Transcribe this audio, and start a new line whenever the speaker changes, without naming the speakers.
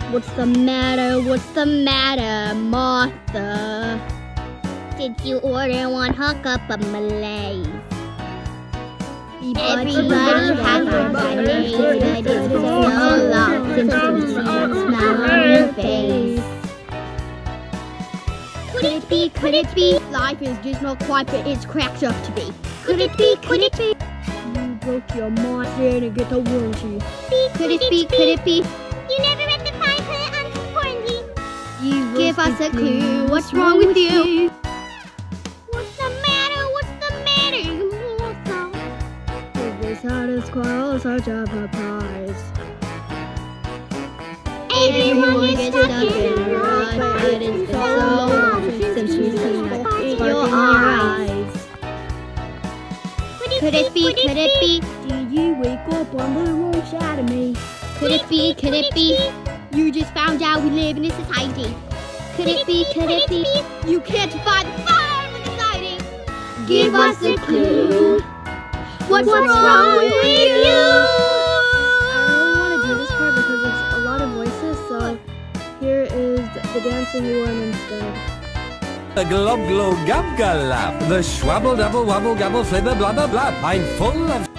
What's the matter? What's the matter, Martha? Did you order one hunk up of Malays? Everybody has a birthday, but it's been so long since we've seen a smile on your face. Could it be? Could it be? Life is just not quite what it's cracked up to be. Could it be? Could it be? You broke your mind and get the warranty. Could it be? Could it be?
You never rectified her warranty.
You give us a clue. What's wrong with you?
What's the matter? What's the matter, Martha?
This heart is quite such a surprise.
Everyone is stuck in a rut,
but it's so long since we've seen a spark in your eyes. Could it be? Could it be? Did you wake up on the wrong side of me? Could it be? Could it be? You just found out we live in a society. Could it be? Could it be? You can't fight the fire in society. Give us a clue. What's wrong with you? I really want to do this part because it's a lot of voices, so here is the dancing one instead.
The glob glow gab galap, the schwabble double wobble gabble flibber blubber blub. I'm full of